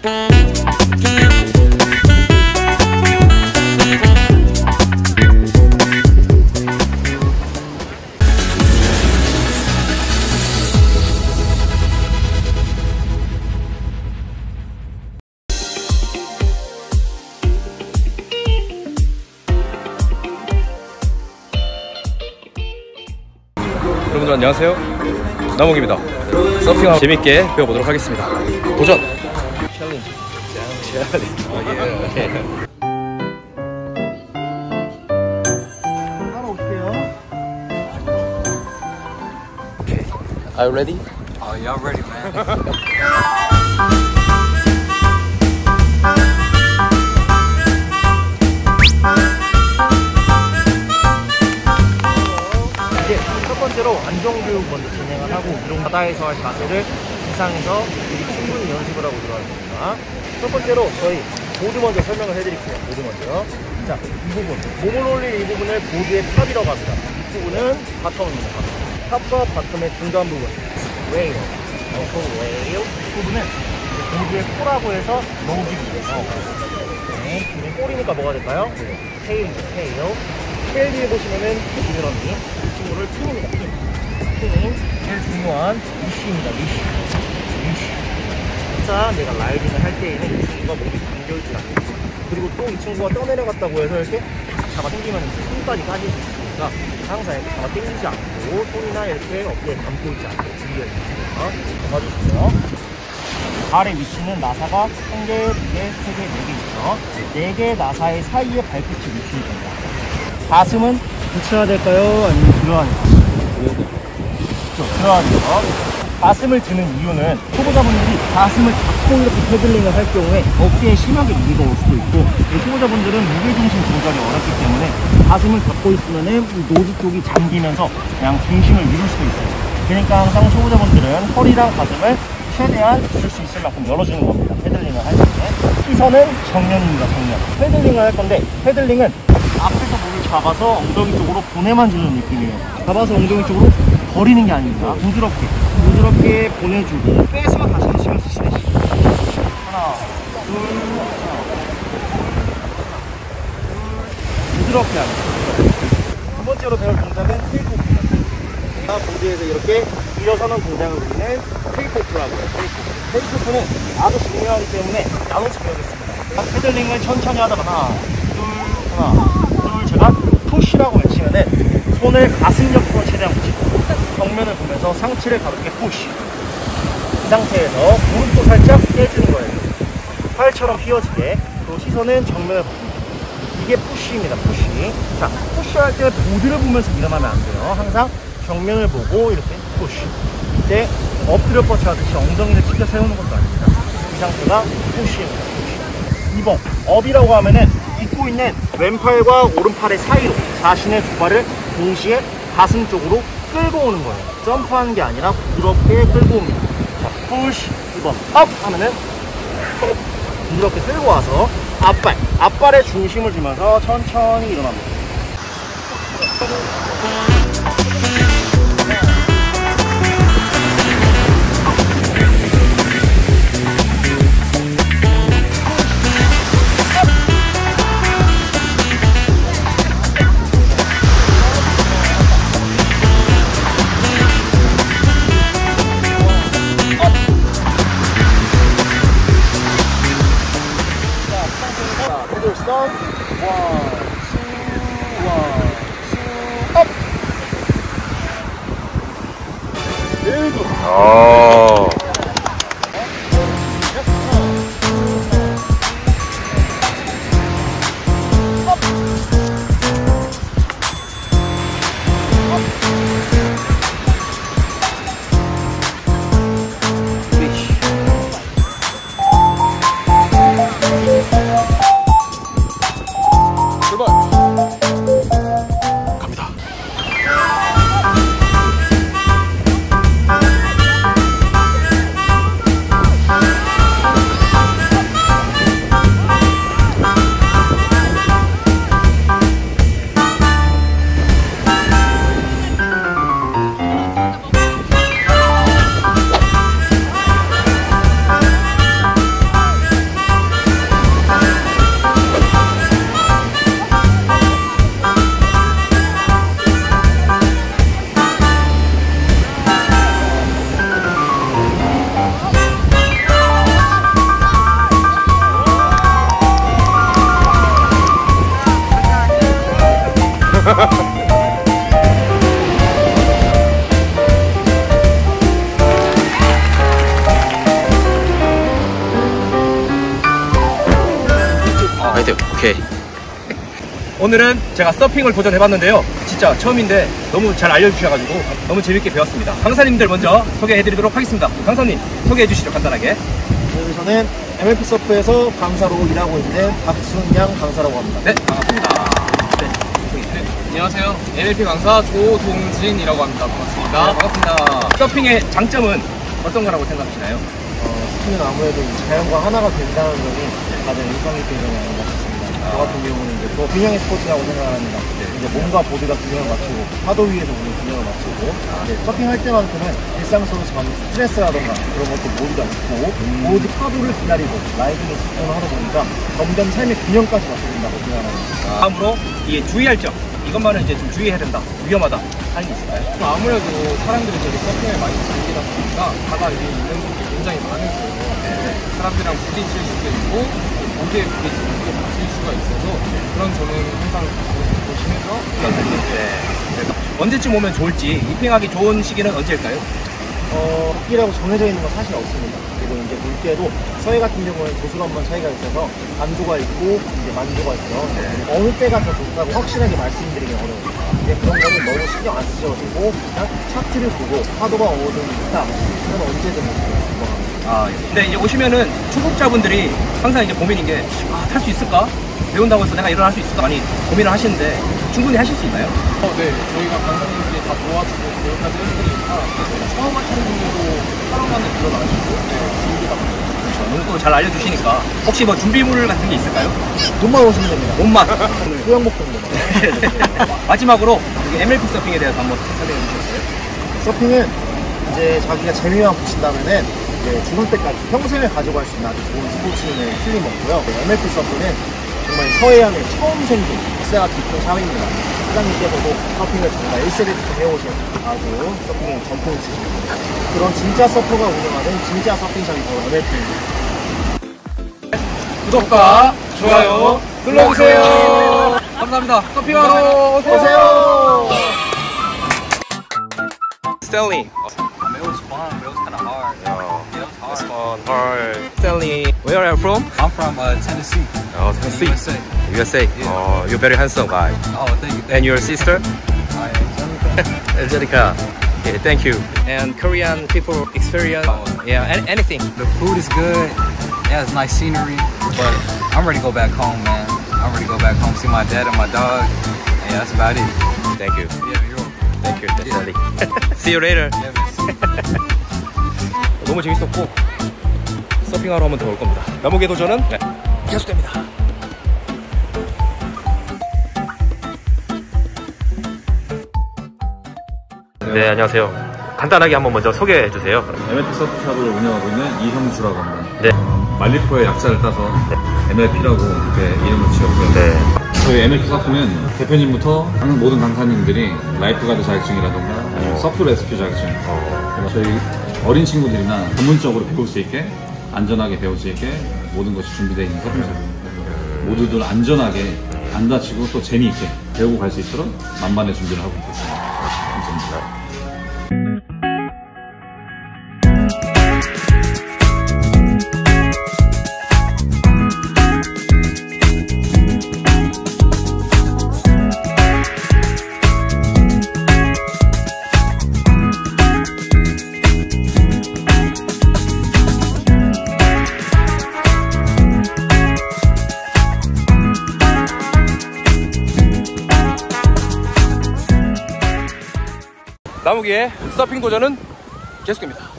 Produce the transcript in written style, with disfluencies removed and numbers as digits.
여러분들 안녕하세요, 나몽입니다. 서핑하고 재밌게 배워보도록 하겠습니다. 도전! 챌린지. 따라올게요. Okay. Are you ready? Oh, y'all ready, man? 이제 첫 번째로 안정교육 먼저 진행을 하고 이런 바다에서 할 자세를 이상에서 미리 충분히 연습을 하고 들어갈 겁니다. 첫 번째로 저희 보드 먼저 설명을 해드릴게요. 보드 먼저. 자, 이 부분, 몸을 올릴 이 부분을 보드의 탑이라고 합니다. 이 부분은 바텀입니다. 탑과 바텀의 중간 부분, 웨일, 웨일. 이 부분은 보드의 코라고 해서 넣어주기 위해서. 네, 꼬리니까 뭐가 될까요? 테일. 테일 위에 보시면은 지느러미, 이 친구를 핀입니다. 핀. 제일 중요한 미쉬입니다. 미쉬. 자, 내가 라이딩을 할 때에는 이 친구가 목이 잠겨있지 않고, 그리고 또 이 친구가 떠내려갔다고 해서 이렇게 잡아 당기면 손까지 까질 수 있으니까 항상 이렇게 잡아 당기지 않고 손이나 이렇게 어깨에 감고 있지 않고 주의해야 됩니다. 잡아주시고요. 발의 위치는 나사가 1개, 2개, 3개, 4개 있죠. 4개 나사의 사이에 발끝이 위치해야 됩니다. 가슴은 붙여야 될까요? 아니면 들어야 될까요? 들어야 돼요. 가슴을 드는 이유는 초보자분들이 가슴을 잡고 이렇게 패들링을 할 경우에 어깨에 심하게 무리가 올 수도 있고, 초보자분들은 무게중심 조절이 어렵기 때문에 가슴을 잡고 있으면 노즈 쪽이 잠기면서 그냥 중심을 잃을 수도 있어요. 그러니까 항상 초보자분들은 허리랑 가슴을 최대한 줄 수 있을 만큼 열어주는 겁니다. 패들링을 할 때. 시선은 정면입니다. 정면. 패들링을 할 건데, 패들링은 앞에서 몸을 잡아서 엉덩이 쪽으로 보내만 주는 느낌이에요. 잡아서 엉덩이 쪽으로 버리는 게 아닙니다. 부드럽게 보내주고 빼서 다시 하시면 쓰시듯이. 하나, 둘, 부드럽게 하는 거예요. 두 번째로 배울 동작은 테이크오프입니다. 보드에서 이렇게 일어서는 동작을 우리는 테이크오프라고 해요. 테이크오프는 아주 중요하기 때문에 나눠서 배우겠습니다. 패들링을 천천히 하다가 하나, 둘, 제가 푸시라고 외치면은 손을 가슴 옆으로 최대한 붙이고 정면을 보면서 상체를 가볍게 푸시. 이 상태에서 무릎도 살짝 떼주는 거예요. 팔처럼 휘어지게. 그리고 시선은 정면을 보고. 이게 푸시입니다. 푸시. 자, 푸시할 때 보드를 보면서 일어나면 안 돼요. 항상 정면을 보고 이렇게 푸시. 이때 엎드려 뻗쳐 하듯이 엉덩이를 찢어 세우는 것도 아닙니다. 이 상태가 푸시입니다. 푸시. 2번 업이라고 하면은 입고 있는 왼팔과 오른팔의 사이로 자신의 두 발을 동시에 가슴 쪽으로 끌고 오는 거예요. 점프하는 게 아니라 부드럽게 끌고 옵니다. 자, 푸시. 2번 업 하면은 부드럽게 끌고 와서 앞발에 중심을 주면서 천천히 일어납니다. Stop. 1, 2, 1, 2, up. 화이팅. 오케이. 오늘은 제가 서핑을 도전해봤는데요. 진짜 처음인데 너무 잘 알려주셔가지고 너무 재밌게 배웠습니다. 강사님들 먼저 소개해드리도록 하겠습니다. 강사님 소개해주시죠, 간단하게. 네, 저는 MLP 서프에서 강사로 일하고 있는 박순양 강사라고 합니다. 네, 반갑습니다. 네, 안녕하세요. MLP 강사 조동진이라고 합니다. 반갑습니다. 네, 반갑습니다. 서핑의 장점은 어떤 거라고 생각하시나요? 서핑은 아무래도 자연과 하나가 된다는 점이 가장 인상 깊은 점이 아닌가 싶습니다. 저 같은 경우는 이제 또 균형의 스포츠라고 생각합니다. 이제 몸과 보드가 균형을 맞추고 파도 위에서 오는 균형을 맞추고 이제 서핑할 때만큼은 일상 속에서 받는 스트레스라던가 그런 것도 모두가 있고 오로지 파도를 기다리고 라이딩에 집중을 하다 보니까 점점 삶의 균형까지 맞춰진다고 생각합니다. 다음으로 이 주의할 점, 이것만은 이제 좀 주의해야 된다, 위험하다 하는 게 있을까요? 아무래도 사람들이 되게 서핑을 많이 즐기다 보니까 바다 위에 있는 곳이 굉장히 많으세요. 사람들이랑 부딪힐 수도 있고 목에 부딪히고 다칠 수가 있어서 그런 점은 항상 조심해서 언제쯤 오면 좋을지, 리핑하기 좋은 시기는 언제일까요? 바퀴라고 정해져 있는 건 사실 없습니다. 그리고 이제 물개도 서해 같은 경우는 조수간만 차이가 있어서 간조가 있고 이제 만조가 있죠. 어느 때가 더 좋다고 확실하게 말씀드리기 어려워요. 이제 그런 거는 너무 신경 안 쓰셔도 되고 그냥 차트를 보고 파도가 어느 정도 있다. 그러면 언제든 넘어갑니다. 근데 이제 오시면은 초급자분들이 항상 이제 고민인 게, 탈 수 있을까? 배운다고 해서 내가 일어날 수 있을까? 많이 고민을 하시는데 충분히 하실 수 있나요? 네, 저희가 강사님들이 다 도와주고 교육까지 해드리니까 처음 하시는 분들도 하루만에 일어나시고 준비가 너무 또 잘 알려주시니까 혹시 뭐 준비물 같은 게 있을까요? 돈만 오시면 됩니다. 몸만. 수영복 정도만. 마지막으로 MLP 서핑에 대해서 한번 설명해 주시겠어요? 서핑은 이제 자기가 재미만 붙인다면은 이제 죽을 때까지 평생을 가져갈 수 있는 아주 좋은 스포츠는 틀림없고요. MLP 서프는 정말 서해안의 처음 생긴 역사가 깊은 사회입니다. 사장님께서도 서핑을 정말 1세대부터 해오신 아주 서핑의 전통 있으십니다. 그런 진짜 서퍼가 운영하는 진짜 서핑장이 바로 MLP입니다. 구독과 좋아요 눌러주세요. 감사합니다. 서핑하러 오세요. Stanley. It was fun, but it was kind of hard. Yeah, it was hard. It's fun, hard. Stanley, where are you from? I'm from Tennessee. Oh, Tennessee. USA. USA. Oh, you're very handsome guy. Oh, thank you. And your sister? I am. Angelica. Okay, thank you. And Korean people experience, anything. The food is good. Yeah, it's nice scenery. But I'm ready to go back home, man. I'm ready to go back home, see my dad and my dog. Yeah, that's about it. Thank you. Yeah, you're welcome. Thank you, Stanley. See you later. Yeah, man. 너무 재밌었고 서핑하러 한번 더 올 겁니다. 나무개 도전은 계속됩니다. 네, 안녕하세요. 간단하게 한번 먼저 소개해 주세요. MLP 서프샵을 운영하고 있는 이형주라고 합니다. 네. 말리포의 약자를 따서 MLP라고 이렇게 이름을 지었고요. 네. 저희 MLP 서프는 대표님부터 모든 강사님들이 라이프가드 자격증이라던가 아니면 서프 레스큐 자격증, 저희 어린 친구들이나 전문적으로 배울 수 있게 안전하게 배울 수 있게 모든 것이 준비되어 있는 서핑샵입니다. 모두들 안전하게 안 다치고 또 재미있게 배우고 갈 수 있도록 만반의 준비를 하고 있습니다. 감사합니다. 나무기의 서핑 도전은 계속됩니다.